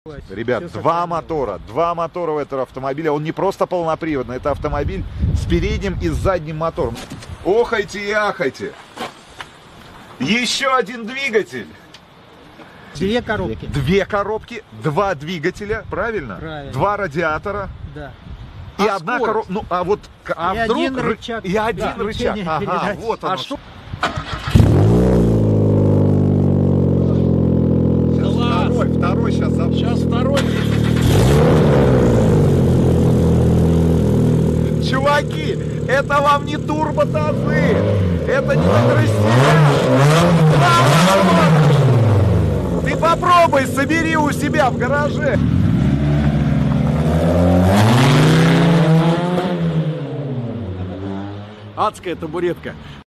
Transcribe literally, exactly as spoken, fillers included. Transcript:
Ребят, два мотора, два мотора у этого автомобиля. Он не просто полноприводный, это автомобиль с передним и с задним мотором. Охайте и ахайте. Еще один двигатель. Две коробки. Две коробки, два двигателя, правильно? Правильно. Два радиатора. Да. И а одна скорость? коробка. Ну, а вот а и вдруг один рычаг. И один Да, рычаг. Ага, передач. вот оно. А что? Сейчас второй, второй сейчас запуск. Сейчас второй. Чуваки, это вам не турбо-тазы, это не на Ты попробуй, собери у себя в гараже. Адская табуретка.